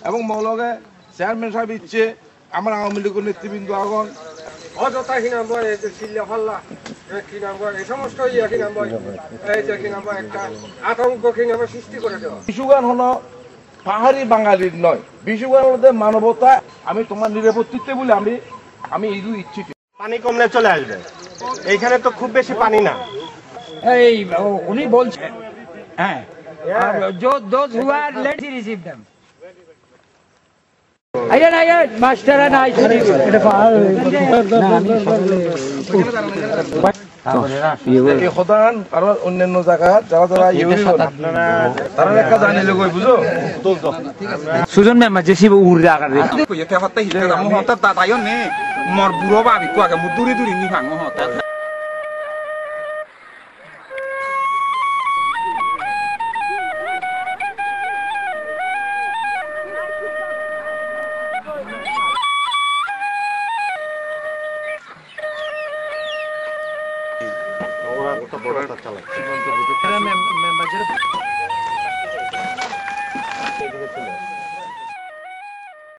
এবং মৌলকে চেয়ারম্যান সাহেব ইচ্ছে আমার আওয়ামী লীগের নেতৃবৃন্দ আগন অযথা কি নাম এই যে চিল্লা ফাল্লা কি নাম এই সমস্ত কি নাম এই যে কি নাম একটা আতঙ্ক কি নাম সৃষ্টি করে দেওয়া। বিশুগান হলো পাহাড়ি বাঙালির নয়, বিশুগান হলো মানবতা। আমি তোমার নিরাপত্তিতে বলে আমি এই ইচ্ছি পানি কমলে চলে আসবে, এইখানে তো খুব বেশি পানি না। এই উনি বলছেন হ্যাঁ those who are let's receive them. Again, master and I. অন্যান্য জায়গা যারা তারা একটা জানিলে কই বুঝো সুজন মেম্বার যে শিব উড়ে আকার রে কইতে হতে হিতে মু হতা তাইও নে মর বুড়ো বাবি কো আগে মু দূরে দূরে নি ভাঙ হতা চালায়